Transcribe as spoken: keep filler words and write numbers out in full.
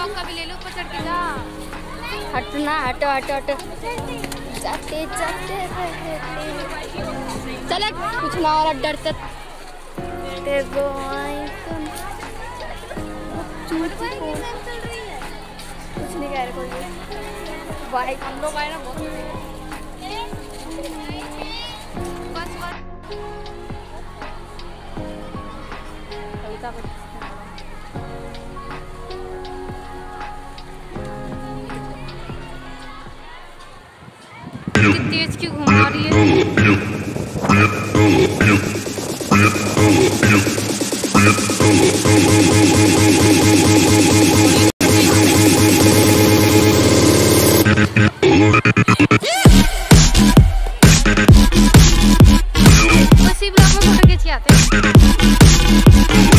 Blog का भी ले लो, ऊपर चढ़ के जा। हटना, हटो हटो हटो। जाते जाते चले कुछ ना और डरते कुछ नहीं कह रहे कोई। बाइक हम लोग आए ना बहुत बस बस कविता को तेज क्यों घुमा रही है? उसी ब्लॉक में फोटो खींच के आते हैं।